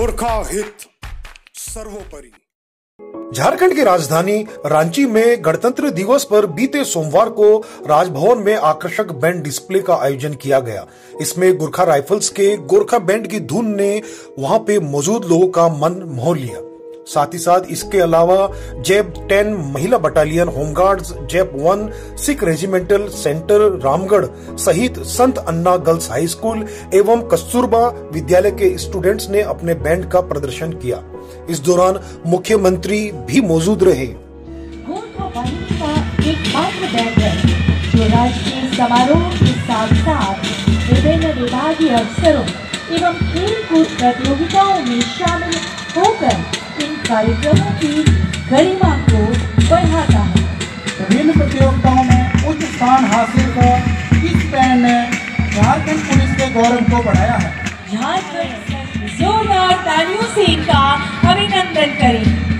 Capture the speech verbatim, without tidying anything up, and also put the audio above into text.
गोरखा हित सर्वोपरि। झारखंड की राजधानी रांची में गणतंत्र दिवस पर बीते सोमवार को राजभवन में आकर्षक बैंड डिस्प्ले का आयोजन किया गया। इसमें गोरखा राइफल्स के गोरखा बैंड की धुन ने वहां पे मौजूद लोगों का मन मोह लिया। साथ ही साथ इसके अलावा जैप टेन महिला battalion, home guards, JAP one Sikh regimental centre Ramgarh सहित संत अन्ना गर्ल्स हाई स्कूल एवं कस्तूरबा विद्यालय के स्टूडेंट्स ने अपने बैंड का प्रदर्शन किया। इस दौरान मुख्यमंत्री भी मौजूद रहे। गोरखा वाहिनी का एकमात्र बैंड है जो राष्ट्रीय समारोह के साथ साथ विभिन्न विभागीय अवसरों एवं खेल कूद प्रतियोगिताओं में शामिल होकर इन कार्यक्रमों की गरिमा को बढ़ाता है। विभिन्न प्रतियोगिताओं में उच्च स्थान हासिल कर इस बैंड ने झारखंड पुलिस के गौरव को बढ़ाया है। झारखंड जोरदार तालियों से इनका अभिनंदन करें।